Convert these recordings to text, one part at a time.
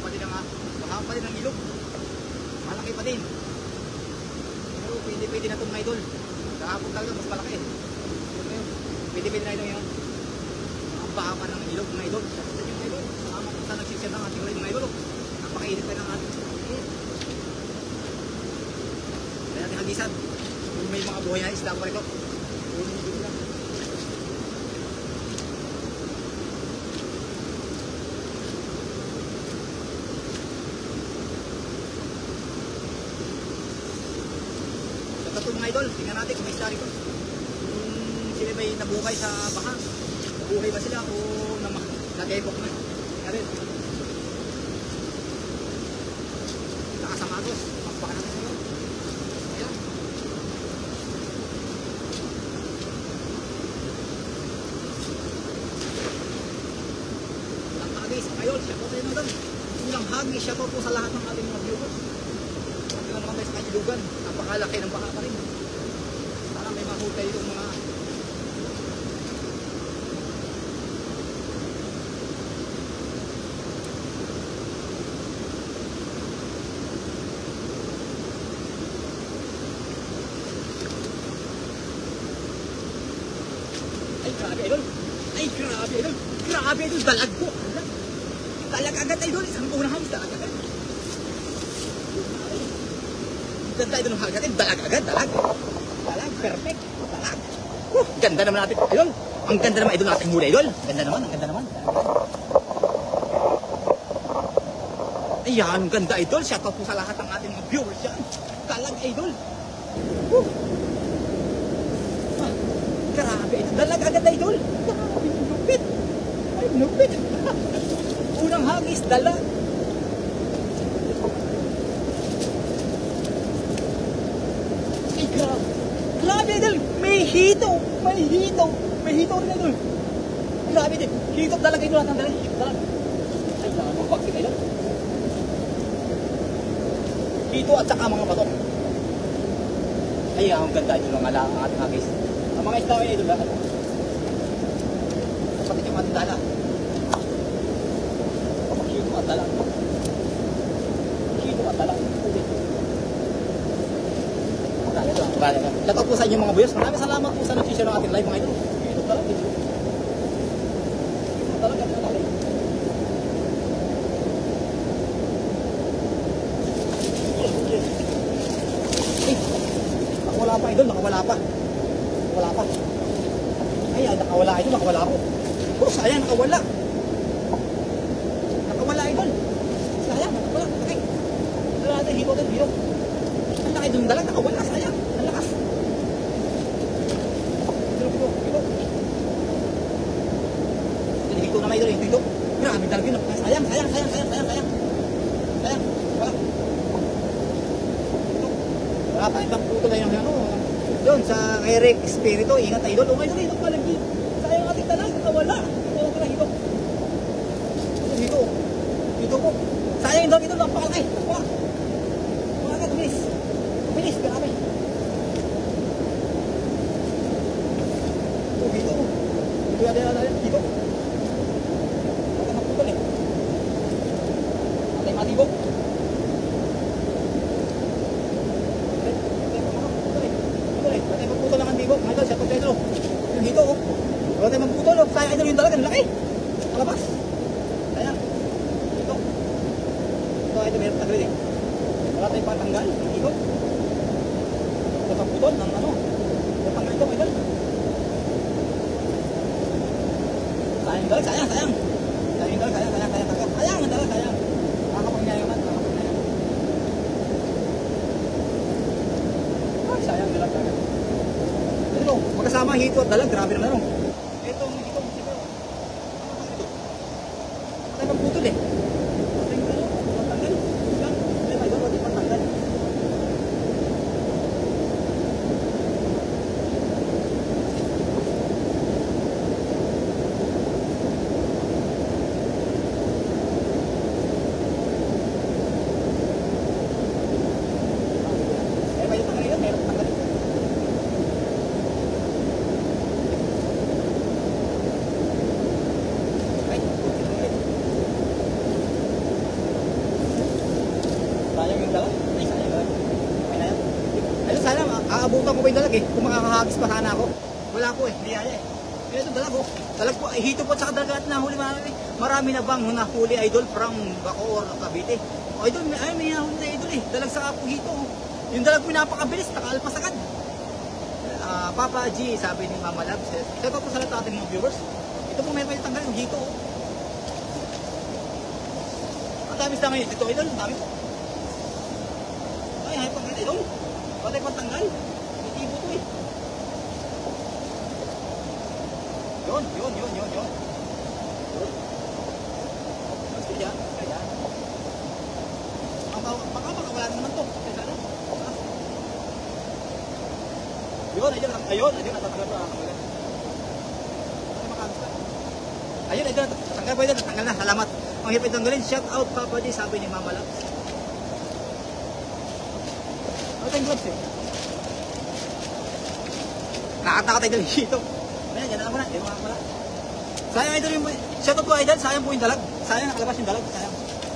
pa din ang mahaba pa din ang ilog. Malaki pa din. Pero pwede na itong mga idol. Kahapon talaga mas malaki. Pwede na idol yun. Ang bahaba ng ilog mga idol. Sa yung idol. Sama kung saan nagsisya ng ating mga idol. Napakainit pa ng ating kaya natin hagisan. Kung may mga buhay na isda pa rito. Ito mga idol, tingnan natin kung may isda rito. Kung sila may nabuhay sa baha. Nabuhay ba sila o nag-ebok na? Tingnan rin. Nakasamagos. Magpaka natin sila. Ayan. Ilang hagis. Ayun, siya po sa inyo doon. Ilang hagis siya po sa lahat ng ating mga viewers. Tingnan naman tayo sa kailugan. Napakalaki ng baka pa rin. Sana may mahutay itong mga ay grabe idol. Ay grabe idol. Grabe idol. Dalag po. Dalag agad idol. Isang unang hangis. Dalag agad. Ganda idol ng hagatin. Dalag agad. Dalag. Dalag. Perfect. Dalag. Ganda naman natin idol. Ang ganda naman idol natin mula idol. Ganda naman. Ang ganda naman. Ayan. Ang ganda idol. Shoutout po sa lahat ng ating mga viewers yan. Dalag idol. Grabe idol. Dalag agad idol. Grabe. Lupit. Ay lupit. Unang hagis. Dalag. Grabe idol, may hito, may hito, may hito rin idol. Grabe idol, hito talaga idol at ang dalag, hito talaga. Ay, nakapagpagsit idol. Hito at saka mga bato. Ay, ang ganda idol ang ating hagis. Ang mga isda ay idol lahat. Kapatid yung ating dala. Hito at dalag. Hito at dalag. Shoutout po sa inyo mga buyos. Maraming salamat po sa nag-share ng ating live mga idol. Ito talaga. Ito talaga. Nakawala pa idol. Nakawala pa. Nakawala pa. Ay, nakawala idol. Nakawala ako. Oh, sayang. Nakawala. Nakawala idol. Sayang. Nakawala. Okay. Ito natin. Hito din. Hito. Ang laki doon dalag. Nakawala. Sayang. Ang lakas. Dito na may idol, dito. Grabe talaga yun. Sayang. Wala. Wala pa, ibang puto na yung ano. Doon sa Eric Espiritu, ingat tayo doon. Idol, ito pa lang. Sayang ating talag, wala. Ito ka na, ito. Dito po. Sayang yung idol, napakalaki. Mga bilis, grabe. Dito. Dito. Matibok. Patay magputol lang ang tibok. Mga idol, siya po tayo. Yung hito, oh. Wala tayo magputol, oh. Sayang idol yung dalag, ang laki. Malabas. Sayang. Hito. Ito, ito, meron taglit eh. Wala tayong patanggal. Yung hito. Ito magputol ng ano. Ito tanggal ito, idol. Sayang dalag, sayang. Sayang ang dalag, sayang. Nakakapagnayaman. Ay, sayang dalag talaga. Ito, magkasama ang hito at dalag. Grabe naman ano. Ito, hito. Patay magputol eh. Patay mo ano. Patanggal. Patanggal. pa yung dalag eh. Kung makakahagis pa sana ako. Wala po eh, hindi kaya eh. Kaya ito dalag oh. Dalag po, hito po at saka dalag na huli marami. Marami na bang nahuli idol from Bacoor o Cavite? O idol, may nahuli na idol eh. Dalag sa po hito oh. Yung dalag po napakabilis, nakaalpas agad. Papa G, sabi ni Mama Labs. Ito po sa lahat ating mga viewers. Ito po meron kayo tanggal yung hito oh. Ang dami sa ngayon dito idol, ang dami po. Ay, hay pang idol. Patay pang tanggal. Itibo to eh. Yun. Gusto niya, kaya. Baka makawala na naman to. Kaya ano? Ayun, natatanggal pa. Ayun, natanggal pa yun, natanggal na, salamat. Ang hirap itanggalin, shout out Papa G, sabi ni Mama Labs. Ano tayong gloves eh? Nakatay dali dito. Ayan, ganda ako na, hindi mo pala. Sayang idol yung, shout out po idol, sayang po yung dalag. Sayang, nakalabas yung dalag, sayang.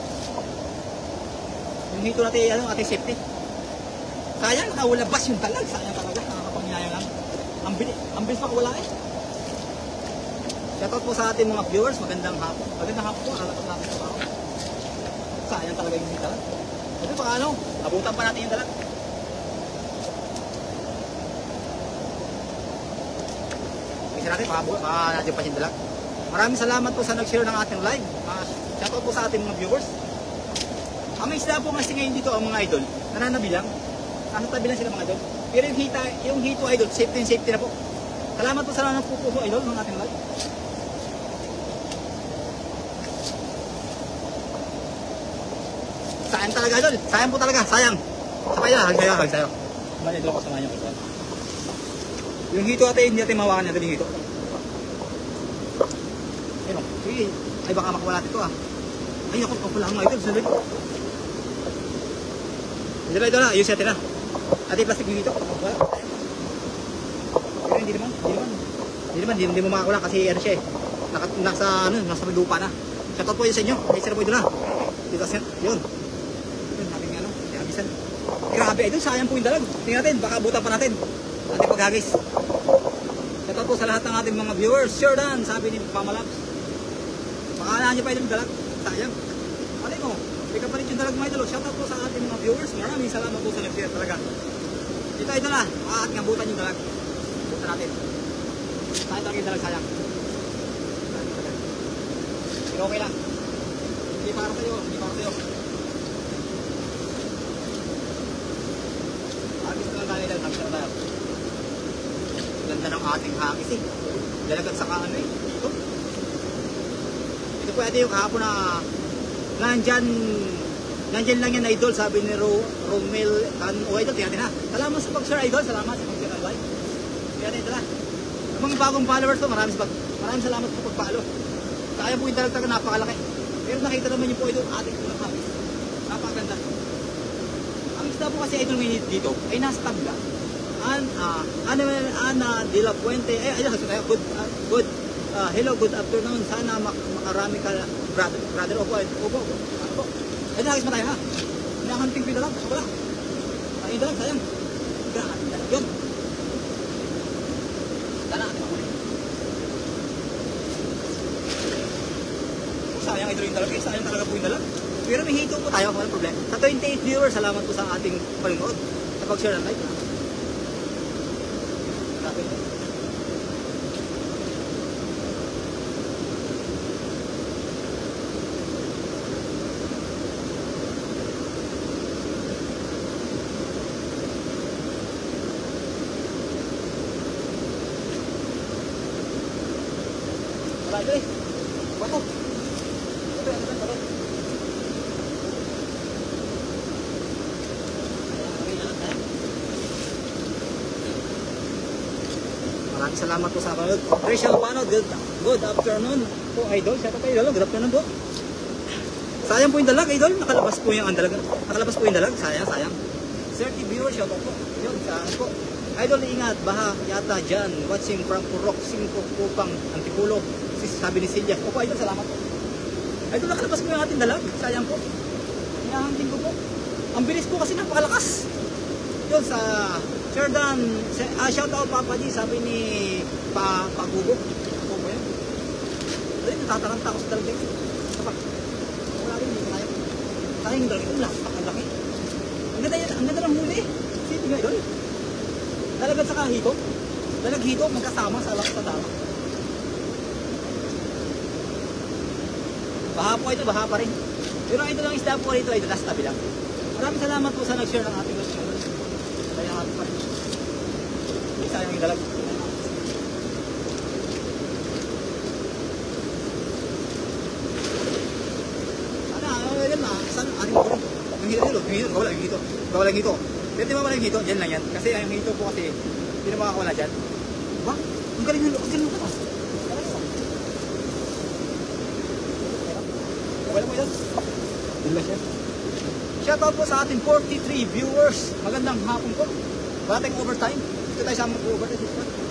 Yung hito natin, ating safety. Sayang, nakawalabas yung dalag, sayang talaga, nakakapanghinayang lang. Ang bilis makawala eh. Shoutout po sa ating mga viewers, magandang hapon. Magandang hapon po, alalapag natin sa tao. Sayang talaga yung dalag. Kasi baka ano, abutan pa natin yung dalag. Kasi natin, baka natin pa yung dalag. Maraming salamat po sa nag-share ng ating live. Shoutout po sa ating mga viewers. Ang may isla po kasi ngayon dito ang mga idol, nananabilang. Nasa tabi lang sila mga idol. Pero yung hito idol, safety na po. Salamat po sa lahat ng pupuso idol ng ating live. Sayang talaga idol, sayang po talaga, sayang. Sabay na, hag sayo. Bali, idol ako samahan nyo. Yung hito ate, hindi natin mawakan natin yung hito. Ayun o, sige, ay baka makuha natin ito ah. Ay ako, wala akong idol, sabi. Idol, ayos natin na. Ate, plastic yung hito. Wala. Pero hindi mo makakuha kasi ano siya eh. Nasa lupa na. Shoutout po yun sa inyo. Ay, sir po ito na. Dito siya, yun. Grabe idol, sayang po yung dalag. Tingnan natin, baka abutan pa natin. Ating paghagis. Shoutout po sa lahat ng ating mga viewers. Sure dan, sabi ni Mama Labs. Pakaalaan nyo pa idol yung dalag. Sayang. Alay mo, may kapalit yung dalag mga idol. Shoutout po sa ating mga viewers. Maraming salamat po sa nag-share talaga. Dito idol na, at ngabutan yung dalag. Butan natin. Sayang talaga yung dalag, sayang. Pero okay lang. Hindi para sa'yo, hindi para sa'yo. Ganda ng ating hagis eh. Dalagat sa kaano eh. Dito. Ito po ito yung kahapon na nandyan lang yan idol, sabi ni Romel o idol, tingnan natin ha. Salamat sa pag-share idol, salamat sa pag-share live. Tingnan natin ha. Ang mga bagong followers po, maraming salamat po pag-follow. Kaya po yung dalagtaga napakalaki. Pero nakita naman niyo po idol ating unang hagis. Napakaganda. Ang isda po kasi idol ngayon dito ay nasa tabla. Ana de la Puente. Good. Hello, good afternoon. Sana makarami ka, brother. Opo. Ano po? Ay, nagis mo tayo ha. Hinahanting ko yung dalag. Wala. Ay, dalag, sayang. Grabe, dalag yun. Sana natin makuli. Sayang ito yung dalag. Sayang talaga po yung dalag. Pero may hito po tayo, walang problema. Sa 28 viewers, salamat po sa ating palinood. Sa pag-share ng live. Ito eh. Bato. Maraming salamat po sa panood. Rachel Pano, good afternoon po idol. Shout out idol, good afternoon po. Sayang po yung dalag idol, nakalabas po yung dalag. Nakalabas po yung dalag, sayang. 30 viewers, shout out po. Yun, saan po. Idol, ingat, baha yata dyan. Watching from Purok 5 Kupang, Antipulo. Sabi ni Silya. Opo, idol, salamat po. Idol, nakalabas po yung ating dalag. Sayang po. Hinahanting ko po. Ang bilis po kasi napakalakas. Yun, sa Sir Dan, shout out Papa G, sabi ni Pagugo. Ako ba yan? Dali, natataranta ako sa dalagay. Kapag, wala rin, hindi ko kaya. Sayang dalagay, ang laki. Ang ganda ng huli. Sige nga doon. Dalagad sa kahito. Dalaghito, magkasama sa lakas sa dama. Baha po ito, baha pa rin. Pero ito lang isda po rito, ito last tabi lang. Maraming salamat po sa nag-share ng ating video. Kaya happy pa rin. Hindi sayang yung dalag. Saan ating po rin? Yung hito, wala yung hito. Pero di ba wala yung hito? Diyan lang yan. Kasi yung hito po kasi, hindi na makakawala dyan. Diba? Ang galing yung kapas. Wala mo yan? Diba siya? Shoutout po sa ating 43 viewers. Magandang hapon po. Bating overtime. Dito tayo sa mga overtime.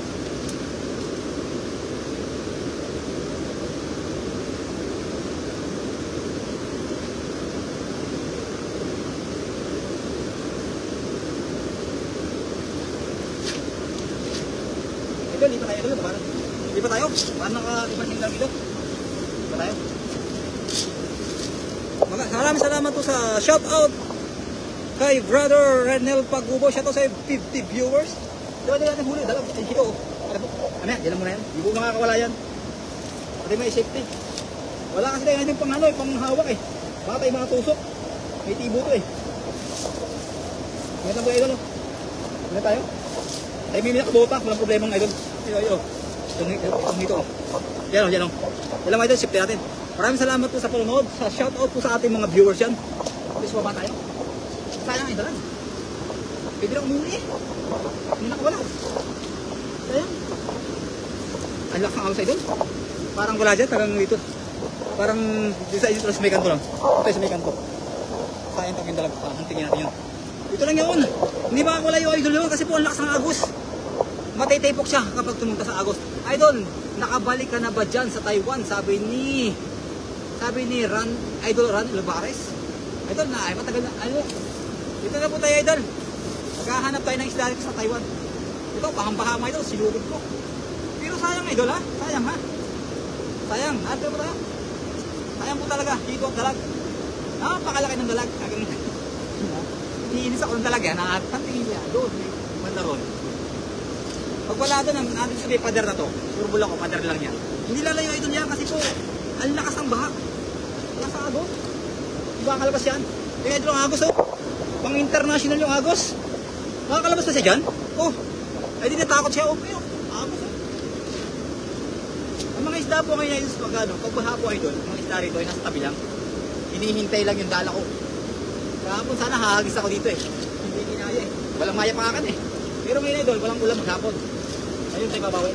Ito, lipat tayo dito. Lipat tayo. Paano naka-lipat yung lang dito? Lipat tayo. Maraming salamat po sa shoutout kay Brother Renel Pagubo. Shoutout sa 50 viewers. Diba nila natin huli? Dalag. Ay, hito. Ano yan? Diyan mo na yan. Hindi ko makakawala yan. Pati may safety. Wala kasi tayo yung pang panghawak eh. Baka tayo mga tusok. May tibo to eh. Ngayon ba idol? Ngayon tayo? Tayo may minakabota. Walang problema ng idol. Itong hito. Yan o. Yan lang idol. Safety natin. Maraming salamat po sa panonood. Shoutout po sa ating mga viewers yan. Please baba tayo. Sayang ito lang. Pwede lang umuli eh. Hindi nakawala. Sayang. Ang lakas ng alam sa idol. Parang wala dyan. Parang dito. Parang dito sa may kanto lang. Ito sa may kanto. Sayang itong yung dalag. Hantingin natin yun. Ito lang yun. Hindi makakawala yung idol yun kasi po ang lakas ng agos. Matitipok siya kapag tumunta sa agos. Idol, nakabalik ka na ba dyan sa Taiwan? Sabi ni Idol Ran Lubares. Idol na, ay matagal na. Ano? Dito na po tayo, Idol. Maghahanap tayo ng isda sa Taiwan. Ito, pahang-paha mo ito, sinugod ko. Pero sayang, Idol ha? Sayang ha? Sayang, natin po tayo. Sayang po talaga, dito ang dalag. Napakalaki ng dalag. Iinis ako ng dalag yan. Nakatantingin niya, doon, may bandaron. Pag wala doon, natin sa may pader na to. Surbol ako, pader lang yan. Hindi lalayo Idol yan kasi po, ang lakas ng baha. Nasa agos. Diba kalabas yan? Kaya ito ang agos oh. Pang international yung agos. Makakalabas na siya dyan? Oh. Ay di natakot siya. Oh, pero agos oh. Ang mga isda po ngayon is pag baha po Idol, ang mga isda rito ay nasa tabi lang. Hinihintay lang yung dala ko. Kahapon sana hahagis ako dito eh. Hindi kinaya eh. Walang maya pangakan eh. Pero ngayon Idol, walang ulam maghapon. Ayun tayo babawin.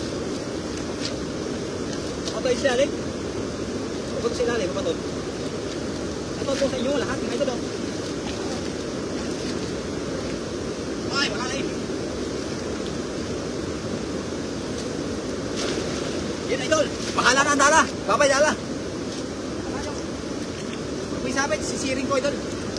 Ako tayo siya eh. Ito sa ilalim, kapatid. Ito po sa inyo lahat. Ito daw. Ay, wala na eh. Yan, Idol. Bahala na ang dala. Babay dala. Pag may sabit, sisiring ko, Idol.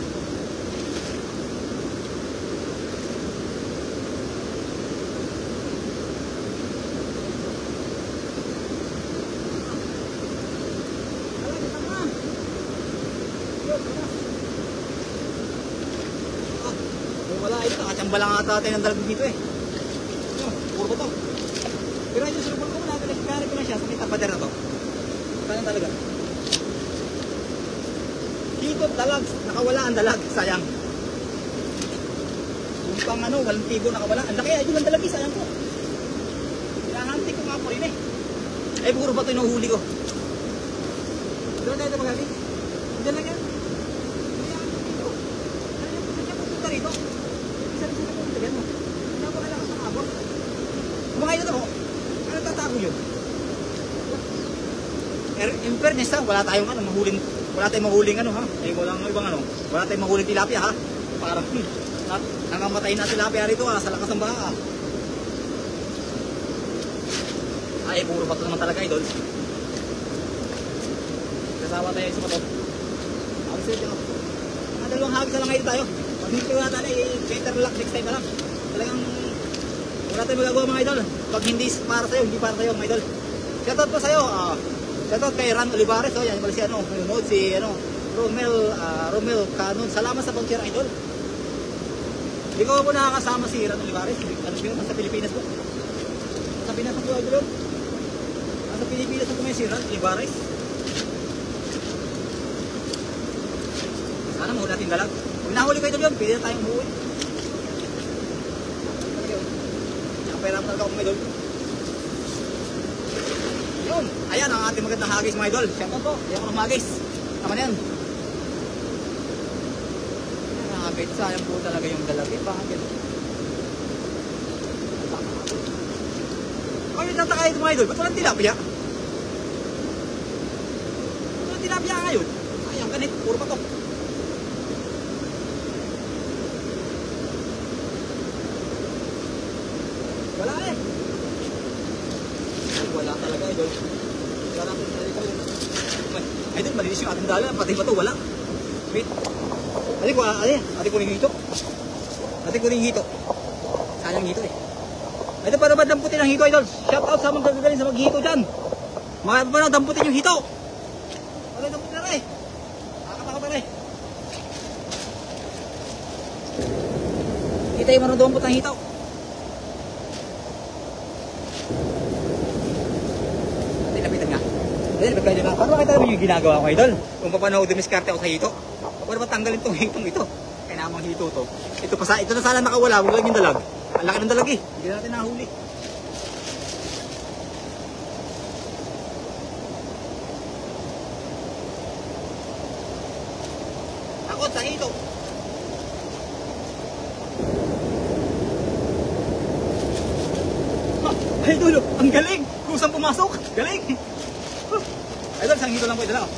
Wala, ito nakachamba lang ata tayo ng dalag dito eh. Puro ba to? Pero ito sulubon ko muna, nagkari ko na siya sa may tapader na to. Kaya talaga. Dito dalag, nakawala ang dalag, sayang. Yung pang walang tibo nakawala. Ang laki, ayun ang dalag eh, sayang ko. Hinahantik ko nga po rin eh. Ay, puro ba ito yung huli ko? Doon tayo ito magaling. Diyan lang yan. Punta rito. Mga ito mo, ano tatago yun? In fairness ha, wala tayong mahuling, wala tayong mahuling ha? Eh, walang ibang wala tayong mahuling tilapia ha? Parang, nangamatay na tilapia rito ha, sa lakas ng baha ha? Ay, puro bato naman talaga Idol. Kasawa tayo sa bato. Ang sila dyan. Mga dalawang hagis na lang ngayon tayo. Pag hindi ko na tayo, better luck next time na lang. Talagang wala tayong magagawa mga idol. Pag hindi para sa'yo, hindi para sa'yo mga idol. Shoutout po sa'yo. Shoutout kay Ran Olivares. Oh, yan pala si nanonood si Romel Canon. Salamat sa pag-share idol. Hindi ko po nakakasama si Ran Olivares. Nasa Pilipinas po. Nasa Pilipinas po idol. Nasa Pilipinas po may si Ran Olivares. Sana mahuli natin dalag. Kung nahuli ko idol yun, pwede na tayong umuwi. Nakapera talaga ako mga idol. Yun. Ayan ang ating magandang hagis mga idol. Shoutout po. Ayan ko ng hagis. Tama na yan. Nakakabit. Sayang po talaga yung dalagin. Bakit? Kami tataka ito mga idol. Ba't walang tilapia? Walang tilapia ngayon. Sayang ganit. Puro patok. Wala eh. Wala talaga idol. Wala natin sa ito. Idol, malinis yung ating dala. Pati ba ito? Wala. Wait. Ate ko rin hito. Ate ko rin hito. Sayang hito eh. Idol, para ba damputin ang hito idol? Shout out sa mga gagaling sa maghito dyan. Mga ba na damputin yung hito? Ano damputin na rin? Nakakapaka pa rin. Kita yung marunong damput ng hito. Lapitan nga. Dahil pagkaya na, paano makita naman yung ginagawa ko idol? Kung paano ako dumiskarte ako sa hito? Paano ba tanggalin itong hitong ito? Kaya namang hito to. Ito na sana nakawala, huwag lang yung dalag. Ang laki ng dalag eh. Hindi natin nahuli. Takot sa hito. Ay idol, ang galing! Kusang pumasok! Galing! Idol, isang hito lang po idol ako.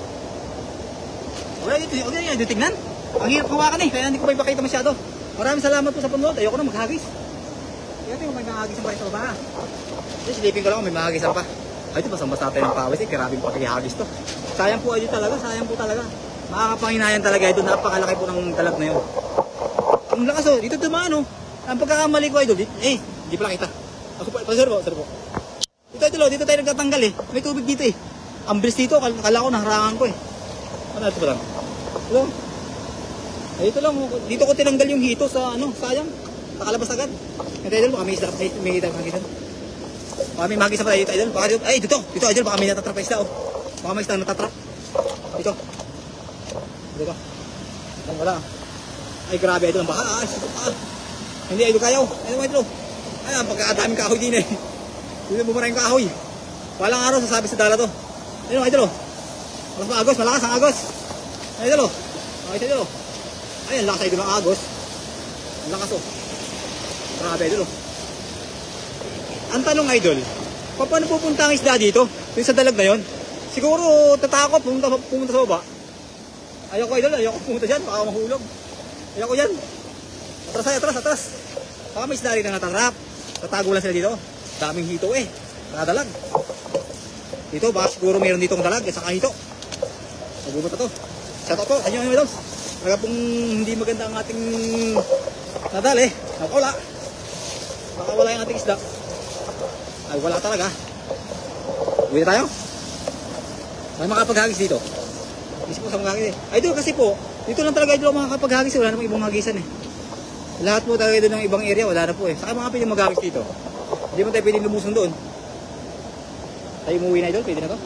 Wala dito tingnan. Ang hirap hawakan eh, kaya hindi ko pa ipakita masyado. Maraming salamat po sa panonood. Ayoko na maghagis. Kaya ito yung may mahagisan pa rin sa baba. Silipin ko lang kung may mahagisan pa. Ay ito, basang-basa tayo ng pawis eh. Karabing pakihagis to. Sayang po idol talaga, sayang po talaga. Makakapanginayan talaga ito. Napakalaki po ng talag na yun. Ang lakas oh, dito dumaan oh. Ang pagkakamali ko idol, hindi pala kita. Ako pa, sir po. Dito tayo nagtatanggal eh. May tubig dito eh. Ang bilis dito, kala ko naharangan ko eh. Ano ito ba lang? Ito. Ay, ito lang, dito ko tinanggal yung hito sa sayang. Nakalabas agad. Ito idol, baka may isda, may hita magisan. Baka may magisa pa tayo dito idol. Baka dito, ay dito idol, baka may natatrap pa isda oh. Baka may isda natatrap. Dito. Dito. Wala. Ay grabe idol, baka hindi idol kayo. Idol. Ay, pagkakadaming kahoy din eh. Dito bumara yung kahoy. Walang araw sasabi sa dala to. Ayun, idol oh. Malakas ang agos. Idol oh. Idol oh. Ay, ang lakas idol ng agos. Ang lakas oh. Grabe idol oh. Ang tanong idol, paano pupunta ang isda dito? Yung sa dalag na yon? Siguro tatakot pumunta sa baba. Ayoko idol, ayoko pumunta dyan. Baka mahulog. Ayoko yan. Atras. Baka may isda rin na natatrap. Tatago lang sila dito. Daming hito eh. Nakadalag. Dito, baka siguro mayroon ditong dalag. Saka hito. Nagubat na to. Shoutout po. Kanyo mga idol. Talaga pong hindi maganda ang ating nadal eh. Nakawala. Baka wala yung ating isda. Ay, wala talaga. Uwi na tayo. May makapaghagis dito. Isip ko sa mga hagis eh. Ay, doon kasi po. Dito lang talaga idol makapaghagis. Wala namang ibang hagisan eh. Lahat po talaga doon ng ibang area. Wala na po eh. Saka mga pwede maghagis dito. Hindi mo tayo pwede lumusong doon. Tayo umuwi na idol. Pwede na to.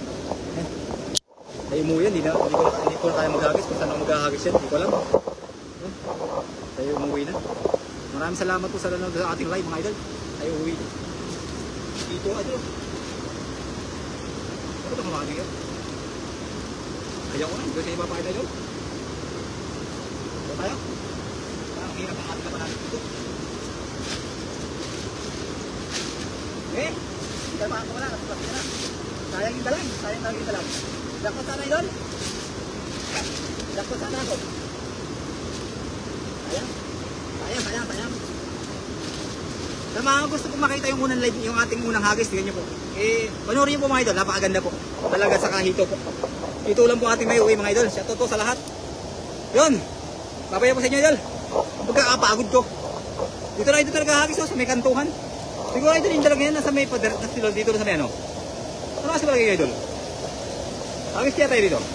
Tayo umuwi yan. Hindi ko na kaya maghagis. Kung saan ako maghagis yan. Hindi ko alam. Tayo umuwi na. Maraming salamat po sa nanonood sa ating live mga idol. Tayo umuwi. Dito idol. Ano ito kumakain yan? Kaya ko na. Dito sa iba pa idol. Dito tayo. Ang hirap ang ating kapanalig dito. Okay. Hindi tayo makakawala. Nasiplasya na. Sayang yung dalag. Sayang talaga yung dalag. Dakot sana yun. Dakot sana ako. Sayang. Sa mga gusto kong makita yung unang live, yung ating unang hagis, tingnan nyo po. Panoorin nyo po mga idol. Napakaganda po. Talaga sa kahito po. Ito lang po ating may uwi mga idol. Shoutout po sa lahat. Yun. Babaya po sa inyo idol. Pagkakapagod ko. Dito na ito talaga hagis sa may kantuhan. Siguro idol yung talaga yan nasa may pader na silon dito sa may ano. Ano kasi palagi idol? Hagis kaya tayo dito.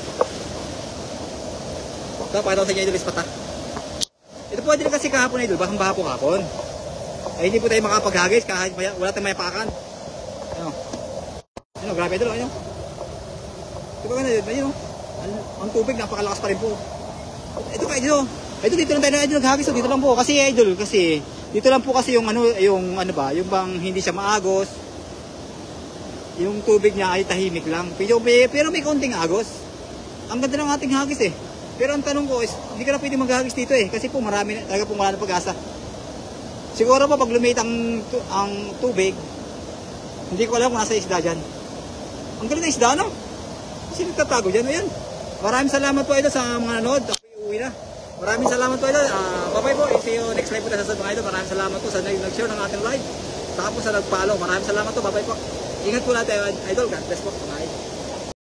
Ito, pakita ko sa inyo idol is pata. Ito po din kasi kahapon idol, basang baha po kahapon. Ay hindi po tayo makapaghagis kahit wala tayong mayapakan. Ano? Ano, grabe idol, ano? Ito ba ganun, ayun, ang tubig napakalakas pa rin po. Ito ka idol. Idol dito lang tayo idol naghagis, dito lang po kasi idol kasi dito lang po kasi yung ano ba, yung bang hindi siya maagos. Yung tubig niya ay tahimik lang. Pero may konting agos. Ang ganda ng ating hagis eh. Pero ang tanong ko is, hindi ka na pwede maghagis dito eh. Kasi po marami, talaga po wala na pag-asa. Siguro po pag lumit ang tubig, hindi ko alam kung nasa isda dyan. Ang galing na isda, no? Kasi nagtatago dyan. Ayan. Maraming salamat po ito sa mga nanood. Ako uwi na. Maraming salamat po ito. Bye-bye po. See you next live po na sa mga ito. Maraming salamat po sa nag-share ng ating live. Saka po sa nag-follow. Maraming salamat po. Bye-bye po. Ingat po natin, idol. God bless po. Bye.